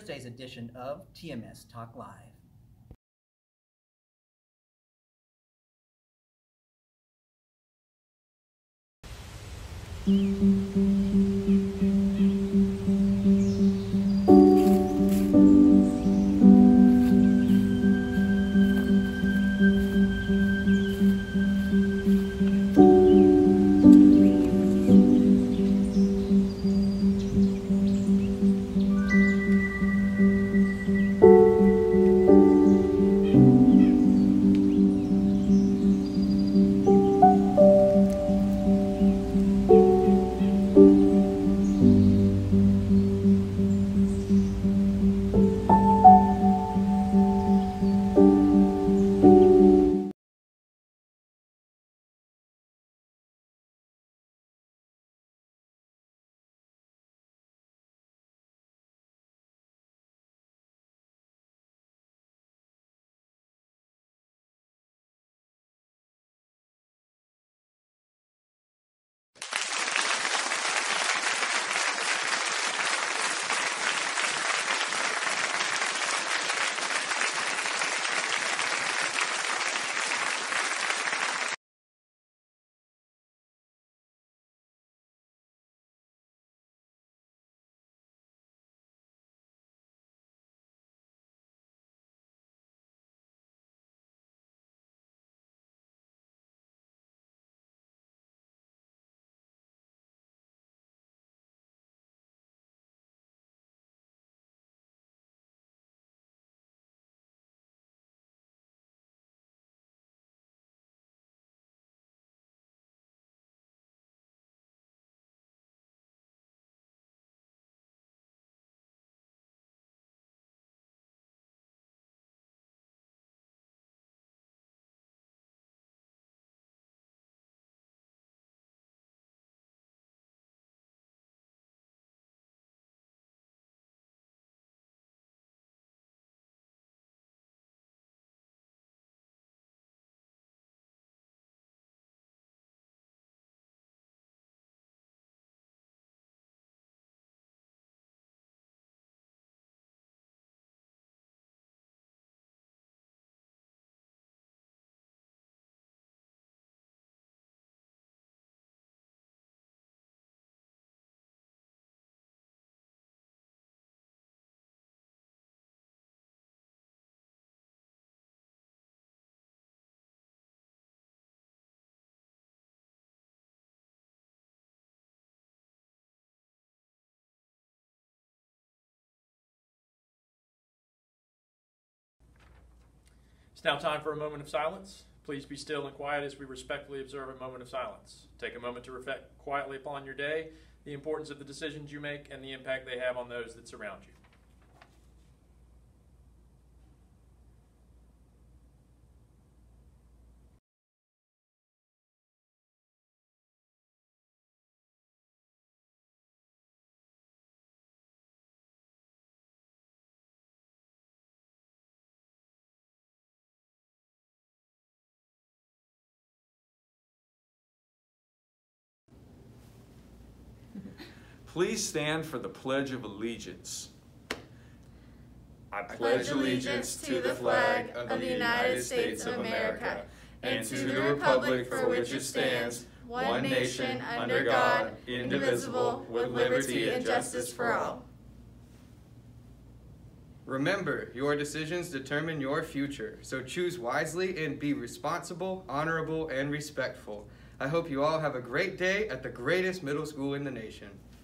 Thursday's edition of TMS Talk Live. It's now time for a moment of silence. Please be still and quiet as we respectfully observe a moment of silence. Take a moment to reflect quietly upon your day, the importance of the decisions you make, and the impact they have on those that surround you. Please stand for the Pledge of Allegiance. I pledge allegiance to the flag of the United States of America and to the republic for which it stands, one nation, under God, indivisible, with liberty and justice for all. Remember, your decisions determine your future, so choose wisely and be responsible, honorable, and respectful. I hope you all have a great day at the greatest middle school in the nation.